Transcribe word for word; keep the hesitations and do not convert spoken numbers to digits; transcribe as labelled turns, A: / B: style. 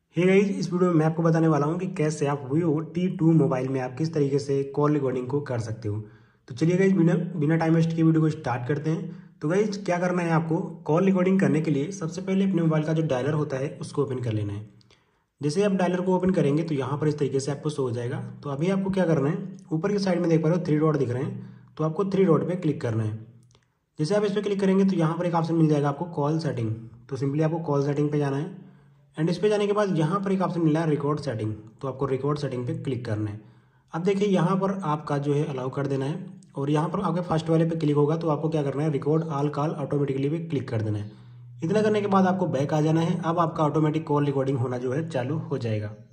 A: Hey guys, इस video में मैं आपको बताने वाला हूं कि कैसे आप वीवो टी टू मोबाइल में आप किस तरीके से कॉल रिकॉर्डिंग को कर सकते हो। तो चलिए गाइस, बिना बिना टाइम वेस्ट किए वीडियो को स्टार्ट करते हैं। तो गाइस, क्या करना है आपको कॉल रिकॉर्डिंग करने के लिए सबसे पहले अपने मोबाइल का जो डायलर होता है उसको ओपन कर लेना है। जैसे आप डायलर को ओपन करेंगे तो यहाँ पर इस तरीके से आपको शो हो जाएगा। तो अभी आपको क्या करना है, ऊपर की साइड में देख पा रहे हो थ्री डॉट दिख रहे हैं, तो आपको थ्री डॉट पे क्लिक करना है। जैसे आप इस पर क्लिक करेंगे तो यहाँ पर एक ऑप्शन मिल जाएगा आपको कॉल सेटिंग। तो सिंपली आपको कॉल सेटिंग पे जाना है एंड इस पे जाने के बाद यहाँ पर एक ऑप्शन मिल रहा है रिकॉर्ड सेटिंग। तो आपको रिकॉर्ड सेटिंग पे क्लिक करना है। अब देखिए यहाँ पर आपका जो है अलाउ कर देना है और यहाँ पर आपके फर्स्ट वाले पे क्लिक होगा तो आपको क्या करना है, रिकॉर्ड ऑल कॉल ऑटोमेटिकली पे क्लिक कर देना है। इतना करने के बाद आपको बैक आ जाना है। अब आपका ऑटोमेटिक कॉल रिकॉर्डिंग होना जो है चालू हो जाएगा।